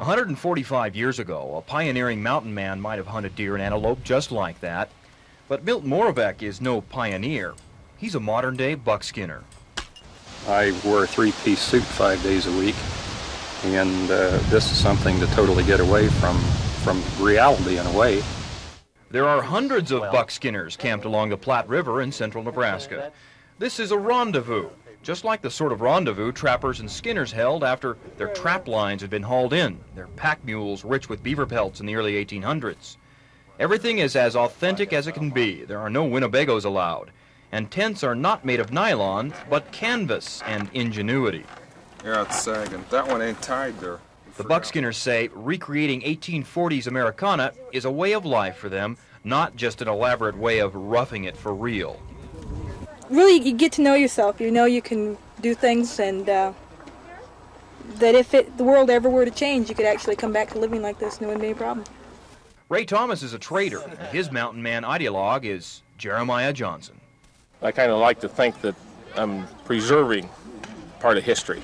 145 years ago, a pioneering mountain man might have hunted deer and antelope just like that. But Milt Moravec is no pioneer. He's a modern-day buckskinner. I wore a three-piece suit 5 days a week, and this is something to totally get away from reality in a way. There are hundreds of buckskinners camped along the Platte River in central Nebraska. This is a rendezvous, just like the sort of rendezvous trappers and skinners held after their trap lines had been hauled in, their pack mules rich with beaver pelts in the early 1800s. Everything is as authentic as it can be. There are no Winnebagos allowed. And tents are not made of nylon, but canvas and ingenuity. Yeah, it's sagging. That one ain't tied there. The buckskinners say recreating 1840s Americana is a way of life for them, not just an elaborate way of roughing it for real. Really, you get to know yourself. You know you can do things, and that if the world ever were to change, you could actually come back to living like this and it wouldn't be a problem. Ray Thomas is a trader, and his mountain man ideologue is Jeremiah Johnson. I kind of like to think that I'm preserving part of history.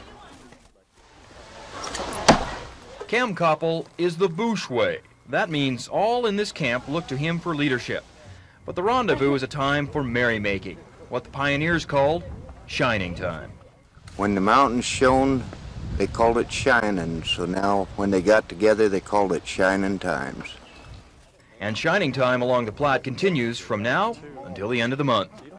Cam Koppel is the Bush way. That means all in this camp look to him for leadership. But the rendezvous is a time for merrymaking, what the pioneers called shining time. When the mountains shone, they called it shining, so now when they got together, they called it shining times. And shining time along the Platte continues from now until the end of the month.